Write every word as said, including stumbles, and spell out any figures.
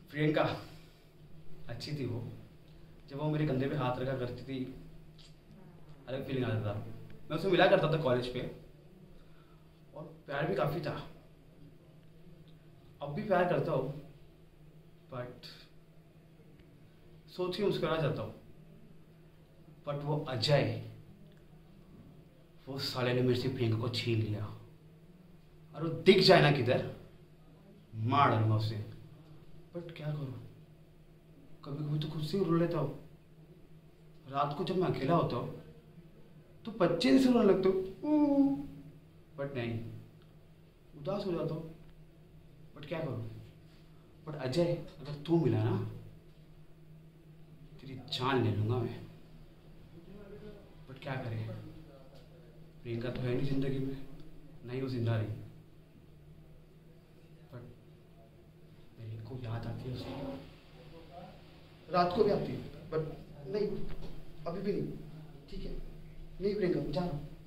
प्रियंका अच्छी थी वो। जब वो मेरे कंधे पे हाथ रखा करती थी, अलग फीलिंग आता था। मैं उससे मिला करता था कॉलेज पे, और प्यार भी काफ़ी था। अब भी प्यार करता हूँ, बट सोच के मुस्कुरा जाता हूँ। बट वो अजय, वो साले ने मेरे से प्रियंका को छीन लिया, और वो दिख जाए ना किधर, मार डालूंगा उसे। बट क्या करूँ, कभी कभी तो खुद से ही रो लेता हूँ। रात को जब मैं अकेला होता हूँ तो बच्चे से रोने लगता हूँ, बट नहीं, उदास हो जाता हूँ। बट क्या करूँ। बट अजय, अगर तू मिला ना, तेरी जान ले लूंगा मैं। बट क्या करें, प्रियंका तो है नहीं जिंदगी में, नहीं वो जिंदा रही। बट मेरे को याद आती है उसकी, रात को भी आती है। बट नहीं, अभी भी नहीं। ठीक है, नहीं प्रियंका, जा रहा हूँ।